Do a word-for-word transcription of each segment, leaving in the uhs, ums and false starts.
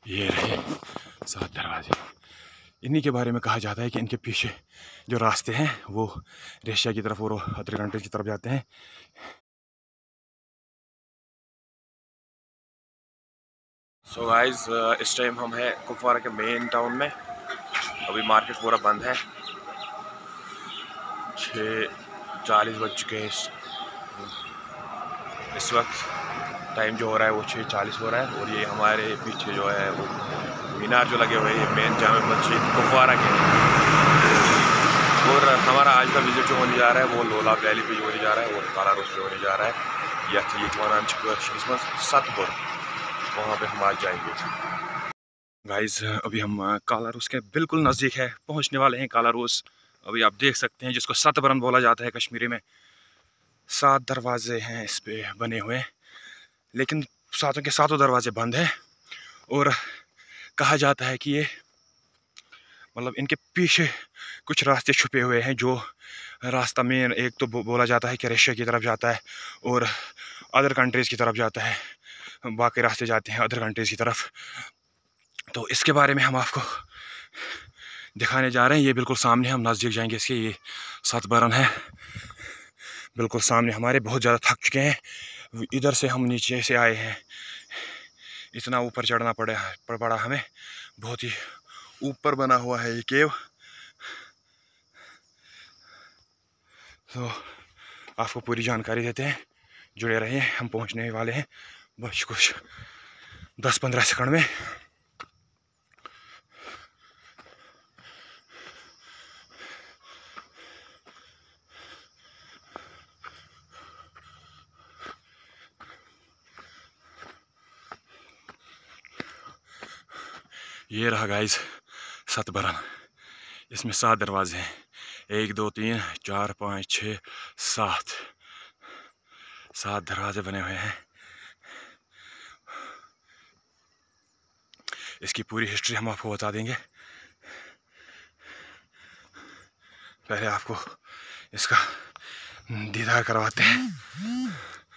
ये रहे सात दरवाजे। इन्हीं के बारे में कहा जाता है कि इनके पीछे जो रास्ते हैं वो रशिया की तरफ और अदर कंट्रीज की तरफ जाते हैं। सो so गाइस, इस टाइम हम हैं कुपवारा के मेन टाउन में। अभी मार्केट पूरा बंद है। छः चालीस बज चुके हैं इस, इस वक्त। टाइम जो हो रहा है वो छः चालीस हो रहा है। और ये हमारे पीछे जो है वो मीनार जो लगे हुए हैं, ये मेन जामा मस्जिद कुपवारा के। और हमारा आज का विजिट जो होने जा रहा है वो लोला वैली पे होने जा रहा है और कालारोस पे होने जा रहा है। यह ये वन सतपुर, वहाँ पे हम आज जाएंगे। गाइस, अभी हम कालारोस के बिल्कुल नज़दीक है, पहुँचने वाले हैं कालारोस। अभी आप देख सकते हैं जिसको सतबरन बोला जाता है कश्मीरी में। सात दरवाजे हैं इस पे बने हुए, लेकिन सातों के सातों दरवाजे बंद हैं। और कहा जाता है कि ये मतलब इनके पीछे कुछ रास्ते छुपे हुए हैं। जो रास्ता मेन एक तो बोला जाता है कि रशिया की तरफ जाता है और अदर कंट्रीज़ की तरफ जाता है, बाकी रास्ते जाते हैं अदर कंट्रीज़ की तरफ। तो इसके बारे में हम आपको दिखाने जा रहे हैं। ये बिल्कुल सामने, हम नज़दीक जाएंगे इसके। ये सतबरन है बिल्कुल सामने हमारे। बहुत ज़्यादा थक चुके हैं, इधर से हम नीचे से आए हैं, इतना ऊपर चढ़ना पड़ा पड़ा हमें। बहुत ही ऊपर बना हुआ है ये केव। तो आपको पूरी जानकारी देते हैं, जुड़े रहिए। हम पहुंचने वाले हैं बस कुछ दस पंद्रह सेकंड में। ये रहा गाइस सतबरन। इसमें सात दरवाजे हैं, एक दो तीन चार पाँच छः सात सात दरवाजे बने हुए हैं। इसकी पूरी हिस्ट्री हम आपको बता देंगे। पहले आपको इसका दीदार करवाते हैं।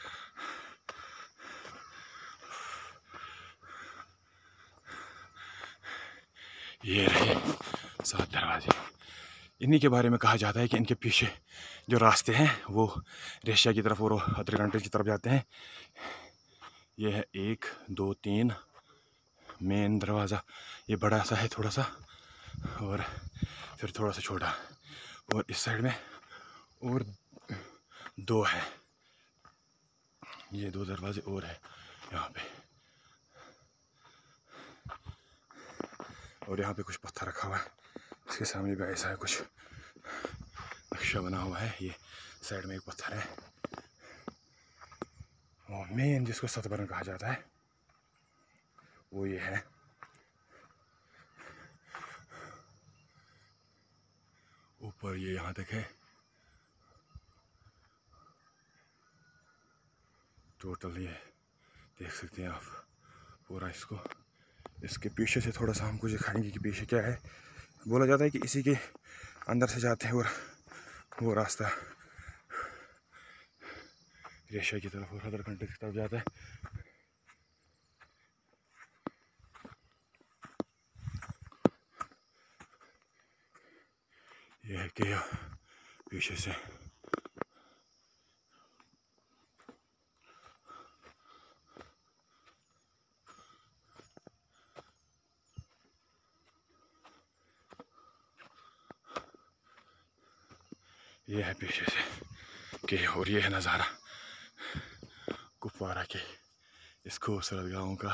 ये रहे सात दरवाजे। इन्हीं के बारे में कहा जाता है कि इनके पीछे जो रास्ते हैं वो रशिया की तरफ और अदर कंट्रीज की तरफ जाते हैं। ये है एक दो तीन मेन दरवाज़ा, ये बड़ा सा है थोड़ा सा, और फिर थोड़ा सा छोटा। और इस साइड में और दो है, ये दो दरवाजे और है यहाँ पे। और यहाँ पे कुछ पत्थर रखा हुआ है, इसके सामने भी ऐसा है कुछ नक्शा बना हुआ है। ये साइड में एक पत्थर है। और मेन जिसको सतबरन कहा जाता है वो ये है। ऊपर ये यहाँ तक है टोटल। ये देख सकते हैं आप पूरा इसको। इसके पीछे से थोड़ा सा हमको दिखाएंगे कि पीछे क्या है। बोला जाता है कि इसी के अंदर से जाते हैं और वो रास्ता रशिया की तरफ और अदर कंट्री की तरफ जाता है। ये है कि पीछे से ये है पीछे से के। और ये है नज़ारा कुपवारा के इस खूबसूरत गाँव का।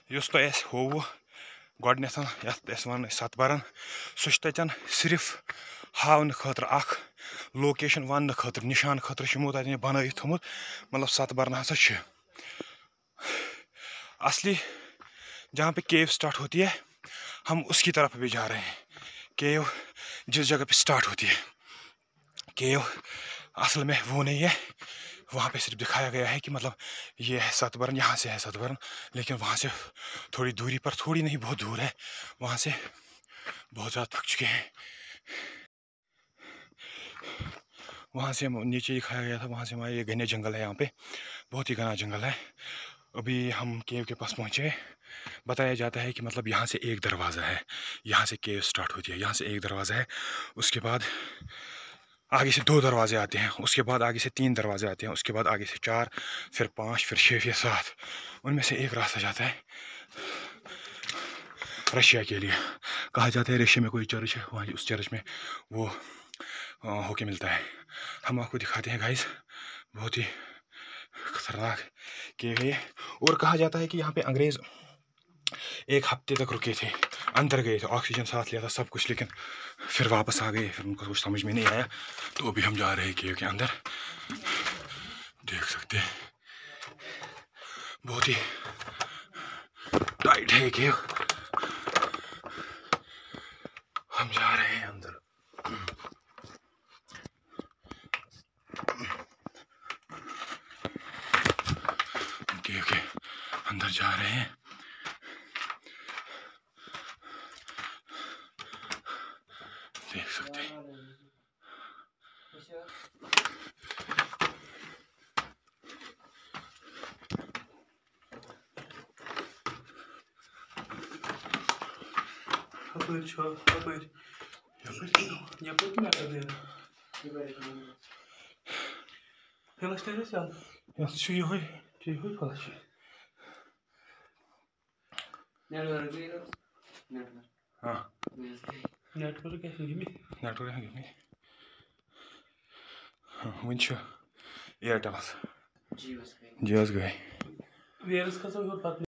युस तो एस होवु गोडनेथन यत एस वन सतबरन सु ततन सिर्फ हावन खतर अख लोकेशन वन खतर निशान खतर यमो ततन बनाइथ थोमुत मतलब सतबरन हसा छ असली जहाँ पे केव स्टार्ट होती है हम उसकी तरफ भी जा रहे हैं। केव जिस जगह पे स्टार्ट होती है केव असल में वो नहीं है, वहाँ पे सिर्फ दिखाया गया है कि मतलब ये है सतबरन, यहाँ से है सतबरन, लेकिन वहाँ से थोड़ी दूरी पर, थोड़ी नहीं बहुत दूर है, वहाँ से बहुत ज़्यादा थक चुके हैं। वहाँ से नीचे दिखाया गया था, वहाँ से हमारे ये घने जंगल है, यहाँ पे बहुत ही घना जंगल है। अभी हम केव के पास पहुँचे। बताया जाता है कि मतलब यहाँ से एक दरवाज़ा है, यहाँ से केव स्टार्ट होती है, यहाँ से एक दरवाज़ा है, उसके बाद आगे से दो दरवाजे आते हैं, उसके बाद आगे से तीन दरवाजे आते हैं, उसके बाद आगे से चार, फिर पाँच, फिर छः, फिर सात। उनमें से एक रास्ता जाता है रशिया के लिए। कहा जाता है रशिया में कोई चर्च है, वहाँ उस चर्च में वो होके मिलता है। हम आपको दिखाते हैं गाइस, बहुत ही खतरनाक किए गए। और कहा जाता है कि यहाँ पे अंग्रेज़ एक हफ्ते तक रुके थे, अंदर गए थे, ऑक्सीजन साथ लिया था, सब कुछ, लेकिन फिर वापस आ गए, फिर उनको कुछ समझ में नहीं आया। तो अभी हम जा रहे हैं केव के अंदर। देख सकते हैं बहुत ही टाइट है केव। हम जा रहे हैं अंदर। केव के अंदर जा रहे हैं। देख सकते हैं नेटवर्क नेटवर्क वन एयरटेलस जियोस गए।